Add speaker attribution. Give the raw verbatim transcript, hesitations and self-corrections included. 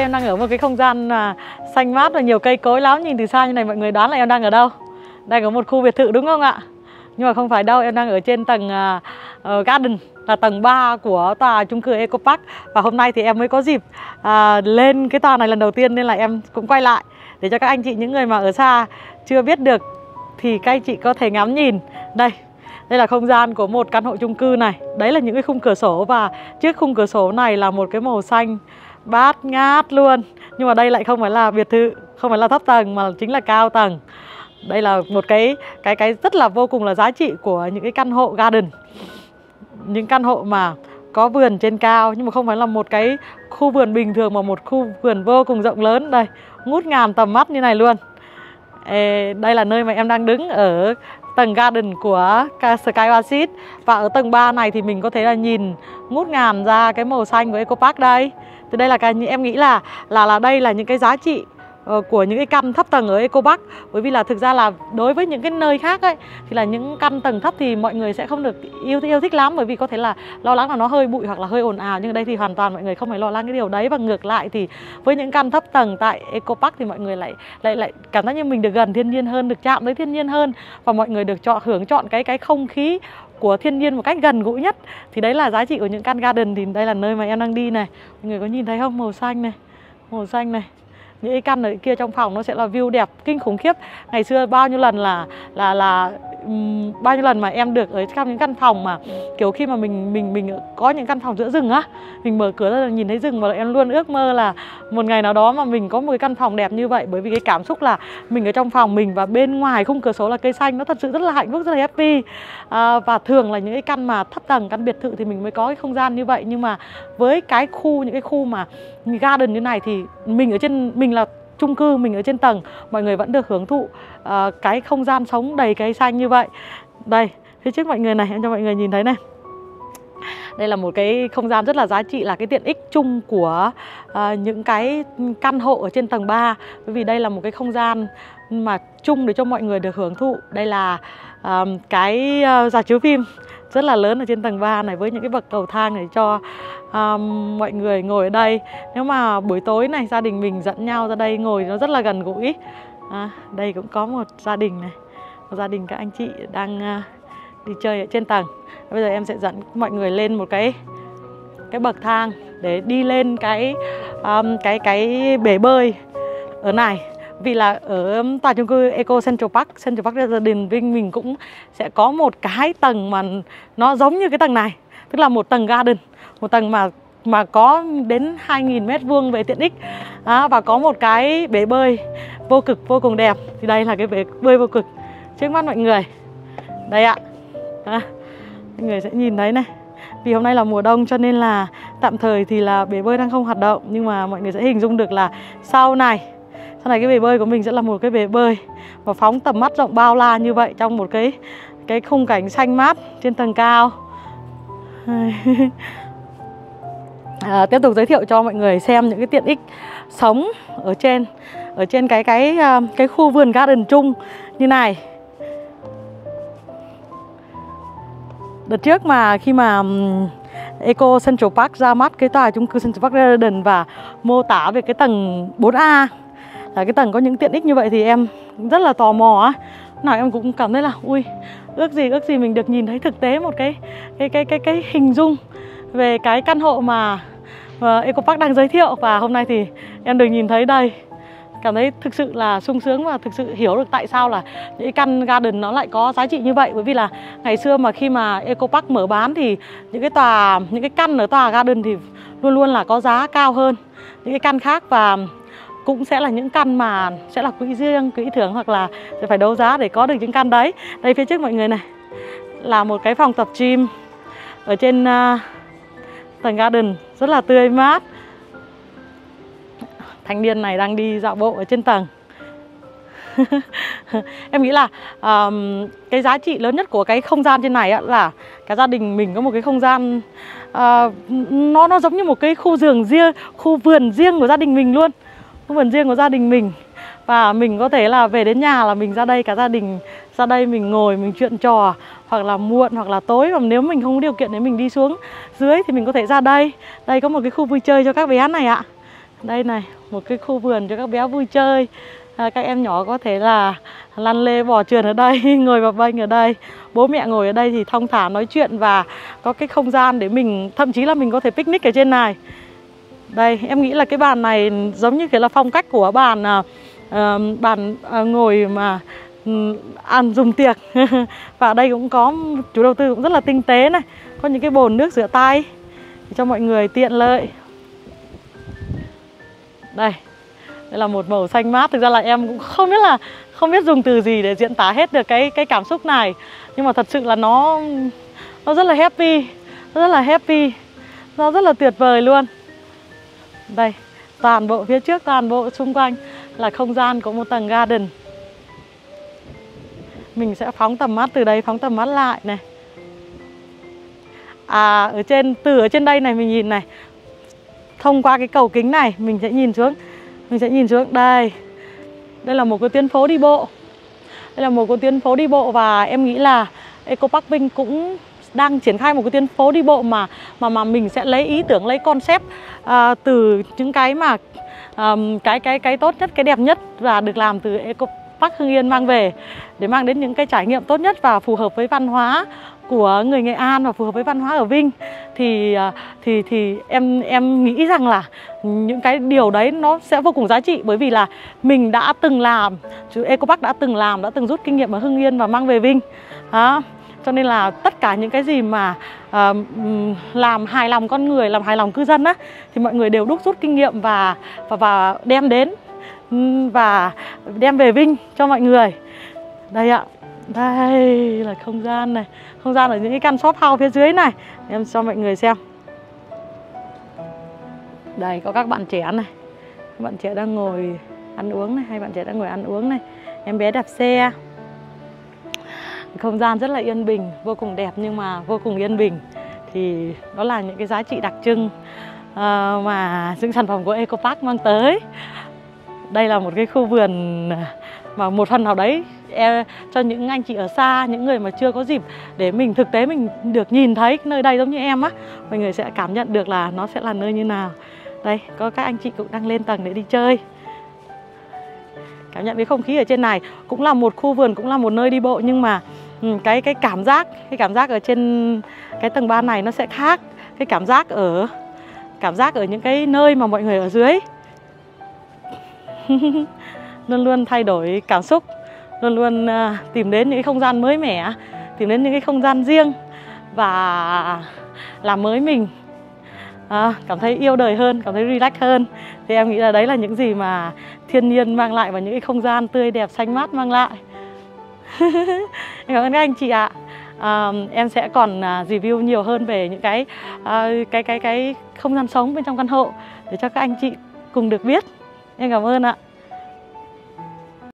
Speaker 1: em đang ở một cái không gian mà xanh mát và nhiều cây cối lắm. Nhìn từ xa như này mọi người đoán là em đang ở đâu? Đây có một khu biệt thự đúng không ạ? Nhưng mà không phải đâu, em đang ở trên tầng uh, uh, Garden, là tầng ba của tòa chung cư Eco Park. Và hôm nay thì em mới có dịp uh, lên cái tòa này lần đầu tiên, nên là em cũng quay lại để cho các anh chị, những người mà ở xa chưa biết được thì các anh chị có thể ngắm nhìn. Đây, đây là không gian của một căn hộ chung cư này. Đấy là những cái khung cửa sổ, và trước khung cửa sổ này là một cái màu xanh bát ngát luôn. Nhưng mà đây lại không phải là biệt thự, không phải là thấp tầng mà chính là cao tầng. Đây là một cái cái cái rất là vô cùng là giá trị của những cái căn hộ garden. Những căn hộ mà có vườn trên cao, nhưng mà không phải là một cái khu vườn bình thường mà một khu vườn vô cùng rộng lớn. Đây, ngút ngàn tầm mắt như này luôn. Ê, đây là nơi mà em đang đứng ở tầng garden của Sky Oasis. Và ở tầng ba này thì mình có thể là nhìn ngút ngàn ra cái màu xanh của Eco Park đây. Thì đây là cái em nghĩ là là là đây là những cái giá trị của những cái căn thấp tầng ở Eco Park. Bởi vì là thực ra là đối với những cái nơi khác ấy, thì là những căn tầng thấp thì mọi người sẽ không được yêu yêu thích lắm, bởi vì có thể là lo lắng là nó hơi bụi hoặc là hơi ồn ào. Nhưng ở đây thì hoàn toàn mọi người không phải lo lắng cái điều đấy. Và ngược lại thì với những căn thấp tầng tại Eco Park thì mọi người lại lại lại cảm giác như mình được gần thiên nhiên hơn, được chạm tới thiên nhiên hơn, và mọi người được chọn hưởng chọn cái cái không khí của thiên nhiên một cách gần gũi nhất. Thì đấy là giá trị của những căn garden. Thì đây là nơi mà em đang đi này. Mọi người có nhìn thấy không? Màu xanh này, màu xanh này. Những cái căn ở kia trong phòng nó sẽ là view đẹp kinh khủng khiếp. Ngày xưa bao nhiêu lần là là là um, bao nhiêu lần mà em được ở trong những căn phòng mà kiểu khi mà mình mình mình có những căn phòng giữa rừng á, mình mở cửa ra là nhìn thấy rừng, và em luôn ước mơ là một ngày nào đó mà mình có một cái căn phòng đẹp như vậy. Bởi vì cái cảm xúc là mình ở trong phòng mình và bên ngoài khung cửa sổ là cây xanh, nó thật sự rất là hạnh phúc, rất là happy. À, và thường là những cái căn mà thấp tầng, căn biệt thự thì mình mới có cái không gian như vậy. Nhưng mà với cái khu, những cái khu mà garden như này thì mình ở trên, mình là chung cư, mình ở trên tầng, mọi người vẫn được hưởng thụ uh, cái không gian sống đầy cây xanh như vậy. Đây, phía trước mọi người này, em cho mọi người nhìn thấy này. Đây là một cái không gian rất là giá trị, là cái tiện ích chung của uh, những cái căn hộ ở trên tầng ba. Bởi vì đây là một cái không gian mà chung để cho mọi người được hưởng thụ. Đây là uh, cái uh, rạp chiếu phim rất là lớn ở trên tầng ba này, với những cái bậc cầu thang để cho um, mọi người ngồi ở đây. Nếu mà buổi tối này gia đình mình dẫn nhau ra đây ngồi nó rất là gần gũi. À, đây cũng có một gia đình này, một gia đình các anh chị đang uh, đi chơi ở trên tầng. Bây giờ em sẽ dẫn mọi người lên một cái cái bậc thang để đi lên cái um, cái cái bể bơi ở này. Vì là ở tòa chung cư Eco Central Park, Central Park Garden Vinh mình cũng sẽ có một cái tầng mà nó giống như cái tầng này. Tức là một tầng garden, một tầng mà mà có đến hai nghìn mét vuông về tiện ích. À, và có một cái bể bơi vô cực, vô cùng đẹp. Thì đây là cái bể bơi vô cực trước mắt mọi người. Đây ạ. À, mọi người sẽ nhìn thấy này. Vì hôm nay là mùa đông cho nên là tạm thời thì là bể bơi đang không hoạt động. Nhưng mà mọi người sẽ hình dung được là sau này Sau này cái bể bơi của mình sẽ là một cái bể bơi và phóng tầm mắt rộng bao la như vậy, trong một cái cái khung cảnh xanh mát trên tầng cao. À, tiếp tục giới thiệu cho mọi người xem những cái tiện ích sống ở trên ở trên cái cái cái khu vườn garden chung như này. Đợt trước mà khi mà Eco Central Park ra mắt cái tòa chung cư Central Park Garden và mô tả về cái tầng bốn A là cái tầng có những tiện ích như vậy, thì em rất là tò mò á. Nào em cũng cảm thấy là ui, ước gì ước gì mình được nhìn thấy thực tế một cái cái cái cái cái hình dung về cái căn hộ mà, mà Eco Park đang giới thiệu. Và hôm nay thì em được nhìn thấy đây, cảm thấy thực sự là sung sướng và thực sự hiểu được tại sao là những căn garden nó lại có giá trị như vậy. Bởi vì là ngày xưa mà khi mà Eco Park mở bán thì những cái tòa, những cái căn ở tòa garden thì luôn luôn là có giá cao hơn những cái căn khác, và cũng sẽ là những căn mà sẽ là quỹ riêng, quỹ thưởng, hoặc là sẽ phải đấu giá để có được những căn đấy. Đây phía trước mọi người này là một cái phòng tập gym ở trên uh, tầng garden rất là tươi mát. Thanh niên này đang đi dạo bộ ở trên tầng. Em nghĩ là um, cái giá trị lớn nhất của cái không gian trên này á, là cả gia đình mình có một cái không gian uh, nó nó giống như một cái khu vườn riêng, khu vườn riêng của gia đình mình luôn. Khu vườn riêng của gia đình mình. Và mình có thể là về đến nhà là mình ra đây, cả gia đình ra đây mình ngồi, mình chuyện trò, hoặc là muộn hoặc là tối. Và nếu mình không có điều kiện để mình đi xuống dưới thì mình có thể ra đây. Đây có một cái khu vui chơi cho các bé này ạ. Đây này, một cái khu vườn cho các bé vui chơi. à, Các em nhỏ có thể là lăn lê bò trườn ở đây, ngồi bập bênh ở đây. Bố mẹ ngồi ở đây thì thong thả nói chuyện và có cái không gian để mình, thậm chí là mình có thể picnic ở trên này. Đây, em nghĩ là cái bàn này giống như kiểu là phong cách của bàn à, à, bàn à, ngồi mà um, ăn dùng tiệc. Và ở đây cũng có, chủ đầu tư cũng rất là tinh tế này. Có những cái bồn nước rửa tay cho mọi người tiện lợi. Đây, đây là một màu xanh mát. Thực ra là em cũng không biết là không biết dùng từ gì để diễn tả hết được cái cái cảm xúc này. Nhưng mà thật sự là nó nó rất là happy, nó rất là happy, nó rất là tuyệt vời luôn. Đây, toàn bộ phía trước, toàn bộ xung quanh là không gian của một tầng garden. Mình sẽ phóng tầm mắt từ đây, phóng tầm mắt lại này. À, ở trên, từ ở trên đây này mình nhìn này, thông qua cái cầu kính này mình sẽ nhìn xuống, mình sẽ nhìn xuống đây. Đây là một cái tuyến phố đi bộ. Đây là một cái tuyến phố đi bộ và em nghĩ là Eco Park Vinh cũng đang triển khai một cái tuyến phố đi bộ mà mà mà mình sẽ lấy ý tưởng, lấy concept à, từ những cái mà à, cái cái cái tốt nhất, cái đẹp nhất và được làm từ Eco Park Hưng Yên mang về để mang đến những cái trải nghiệm tốt nhất và phù hợp với văn hóa của người Nghệ An và phù hợp với văn hóa ở Vinh. Thì thì thì em em nghĩ rằng là những cái điều đấy nó sẽ vô cùng giá trị, bởi vì là mình đã từng làm, Eco Park đã từng làm, đã từng rút kinh nghiệm ở Hưng Yên và mang về Vinh. Đó. Cho nên là tất cả những cái gì mà uh, làm hài lòng con người, làm hài lòng cư dân á, thì mọi người đều đúc rút kinh nghiệm và và và đem đến và đem về Vinh cho mọi người. Đây ạ, đây là không gian này, không gian ở những cái căn shop house phía dưới này, em cho mọi người xem. Đây có các bạn trẻ này, các bạn trẻ đang ngồi ăn uống này, hai bạn trẻ đang ngồi ăn uống này, em bé đạp xe. Không gian rất là yên bình, vô cùng đẹp nhưng mà vô cùng yên bình. Thì đó là những cái giá trị đặc trưng uh, mà những sản phẩm của Eco Park mang tới. Đây là một cái khu vườn mà một phần nào đấy e, cho những anh chị ở xa, những người mà chưa có dịp để mình thực tế mình được nhìn thấy nơi đây giống như em á, mọi người sẽ cảm nhận được là nó sẽ là nơi như nào. Đây, có các anh chị cũng đang lên tầng để đi chơi. Cảm nhận cái không khí ở trên này, cũng là một khu vườn, cũng là một nơi đi bộ, nhưng mà cái cái cảm giác, cái cảm giác ở trên cái tầng ba này nó sẽ khác. Cái cảm giác ở cảm giác ở những cái nơi mà mọi người ở dưới. Luôn luôn thay đổi cảm xúc, luôn luôn uh, tìm đến những cái không gian mới mẻ, tìm đến những cái không gian riêng và làm mới mình, à, cảm thấy yêu đời hơn, cảm thấy relax hơn. Thì em nghĩ là đấy là những gì mà thiên nhiên mang lại và những cái không gian tươi đẹp xanh mát mang lại. Cảm ơn các anh chị ạ. À, em sẽ còn uh, review nhiều hơn về những cái, uh, cái cái cái không gian sống bên trong căn hộ để cho các anh chị cùng được biết. Em cảm ơn ạ.